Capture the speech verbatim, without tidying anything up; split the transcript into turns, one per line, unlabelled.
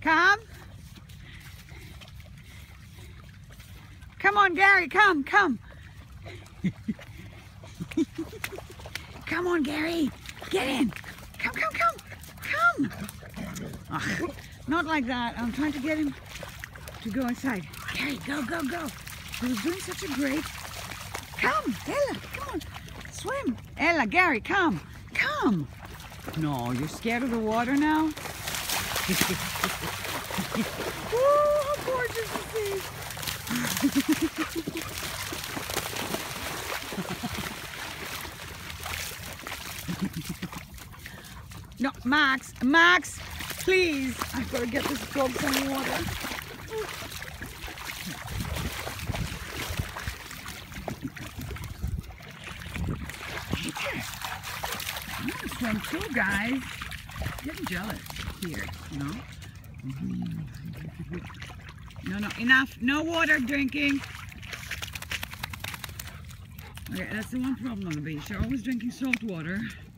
Come. Come on, Gary, come, come. Come on, Gary. Get in. Come, come, come. Come. Ugh, not like that. I'm trying to get him to go inside. Gary, go, go, go. He was doing such a great... Come, Ella, come on. Swim. Ella, Gary, come. Come. No, you're scared of the water now? Oh, how gorgeous this is. No, Max, Max, please. I've got to get this dog some water. I'm gonna swim too, guys. I'm getting jealous here, you know? No, no, enough. No water drinking. Okay, that's the one problem on the beach. They're always drinking salt water.